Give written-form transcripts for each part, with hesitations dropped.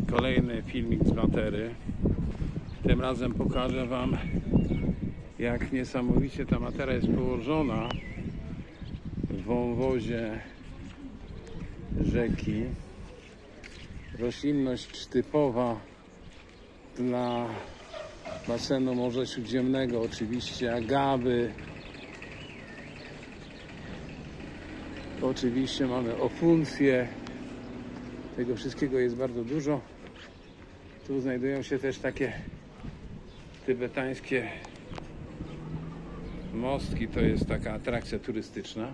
Kolejny filmik z matery. Tym razem pokażę wam, jak niesamowicie ta matera jest położona w wąwozie rzeki. Roślinność typowa dla basenu Morza Śródziemnego, oczywiście agawy, oczywiście mamy ofuncje. Tego wszystkiego jest bardzo dużo. Tu znajdują się też takie tybetańskie mostki. To jest taka atrakcja turystyczna.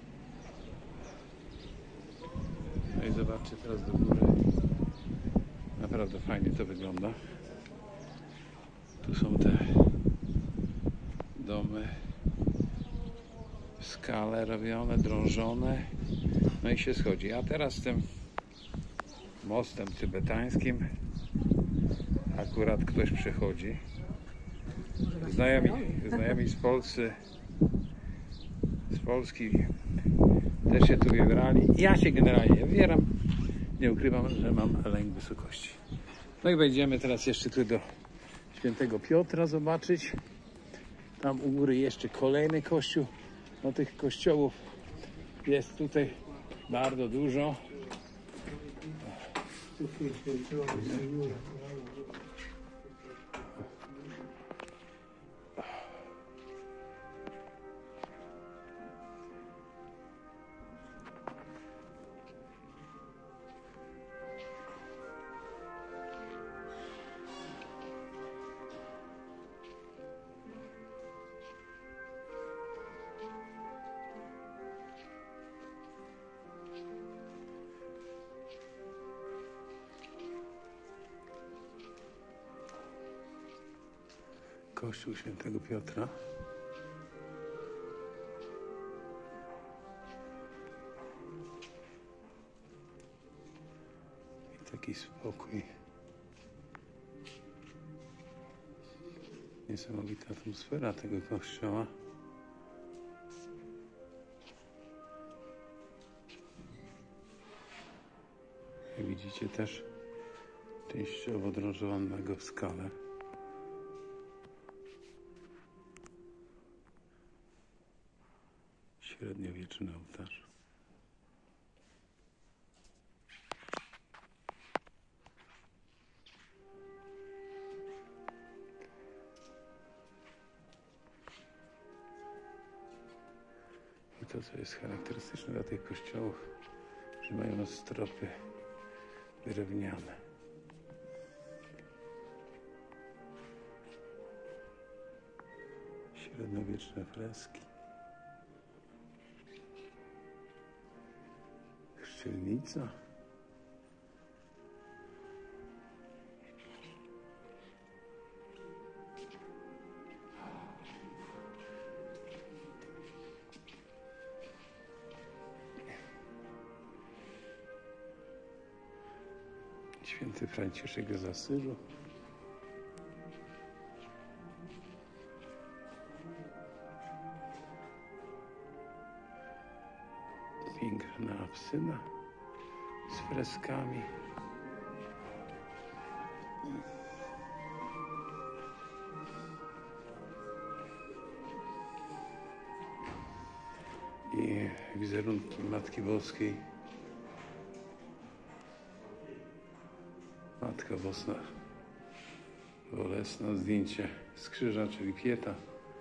No i zobaczcie teraz do góry. Naprawdę fajnie to wygląda. Tu są te domy w skale robione, drążone. No i się schodzi. A teraz tym mostem tybetańskim akurat ktoś przechodzi. Znajomi z Polski też się tu wybrali. Ja się generalnie wybieram. Nie ukrywam, że mam lęk wysokości. No i wejdziemy teraz jeszcze tu do Świętego Piotra zobaczyć. Tam u góry jeszcze kolejny kościół. No tych kościołów jest tutaj bardzo dużo. Kościół Świętego Piotra. I taki spokój. Niesamowita atmosfera tego kościoła. Jak widzicie, też częściowo drążowanego w skale. Średniowieczny ołtarz. I to, co jest charakterystyczne dla tych kościołów, że mają stropy drewniane. Średniowieczne freski. Chrzcielnica. Święty Franciszek z Asyżu. Piękna apsyda z freskami. I wizerunki Matki Boskiej. Matka Boska Bolesna, zdjęcie z krzyża, czyli Pieta.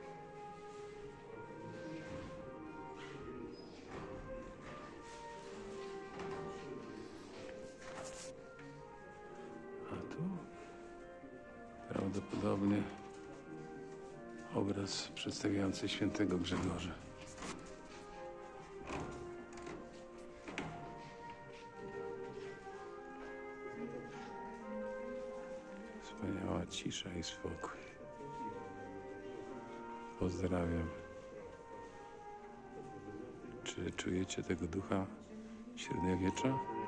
A tu prawdopodobnie obraz przedstawiający świętego Grzegorza. Wspaniała cisza i spokój. Pozdrawiam. Czy czujecie tego ducha średniowiecza?